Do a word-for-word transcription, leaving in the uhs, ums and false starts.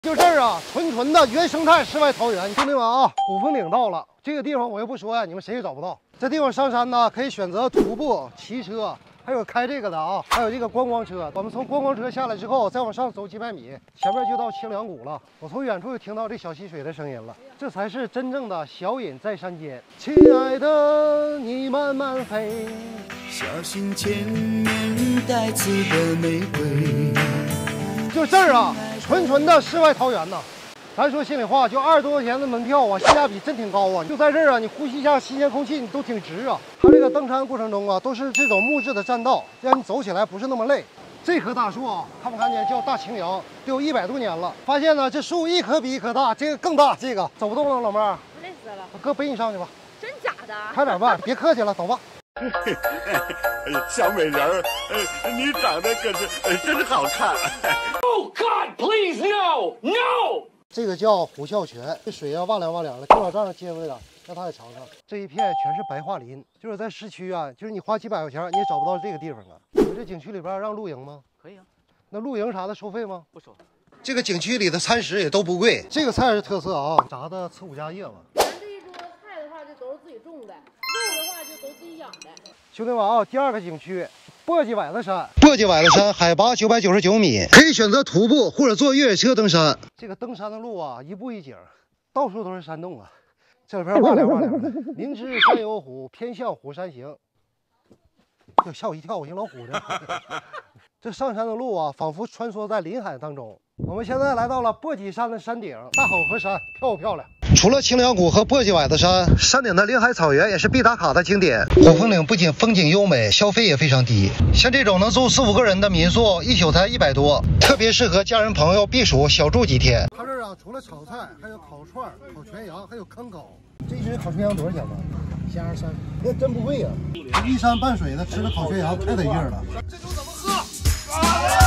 就这儿啊，纯纯的原生态世外桃源。兄弟们啊，虎峰岭到了，这个地方我又不说呀，你们谁也找不到。这地方上山呢，可以选择徒步、骑车，还有开这个的啊，还有这个观光车。我们从观光车下来之后，再往上走几百米，前面就到清凉谷了。我从远处就听到这小溪水的声音了，这才是真正的小隐在山间。亲爱的，你慢慢飞， 小心前面带刺的玫瑰。 就这儿啊，纯纯的世外桃源呐。咱说心里话，就二十多块钱的门票啊，性价比真挺高啊！就在这儿啊，你呼吸一下新鲜空气，你都挺值啊。它这个登山过程中啊，都是这种木质的栈道，让你走起来不是那么累。这棵大树啊，看没看见？叫大青杨，得有一百多年了。发现呢，这树一棵比一棵大，这个更大，这个走不动了，老妹儿， 累死了。 哥背你上去吧。 真假的？ 快点吧，别客气了，走吧。 小美人儿，呃，你长得可是呃真好看。Oh God, please no, no！ 这个叫虎啸泉，这水啊哇凉哇凉的，就往这儿接回来，让他也尝尝。这一片全是白桦林，就是在市区啊，就是你花几百块钱你也找不到这个地方啊。你们这景区里边让露营吗？ 可以啊。 那露营啥的收费吗？ 不收。这个景区里的餐食也都不贵，这个菜是特色啊，炸的刺五加叶子。 咱这一桌菜的话就都是自己种的，肉的话就都自己养的。 兄弟们啊，第二个景区。簸箕崴子山，簸箕崴子山海拔九百九十九米，可以选择徒步或者坐越野车登山。这个登山的路啊，一步一景，到处都是山洞啊，这里边哇凉哇凉的。林芝山有虎，偏向虎山行。哟，吓我一跳，我寻老虎呢。这上山的路啊，仿佛穿梭在林海当中。我们现在来到了簸箕山的山顶，大好河山，漂不漂亮？除了清凉谷和簸箕崴子山，山顶的林海草原也是必打卡的景点。虎峰岭不仅风景优美，消费也非常低。像这种能住四五个人的民宿，一宿才一百多，特别适合家人朋友避暑小住几天。它这儿啊，除了炒菜，还有烤串、烤全羊，还有坑烤。这只烤全羊多少钱呢？七二三，那真不贵呀、啊。依山傍水的吃了烤全羊，太得劲了。这酒怎么喝？啊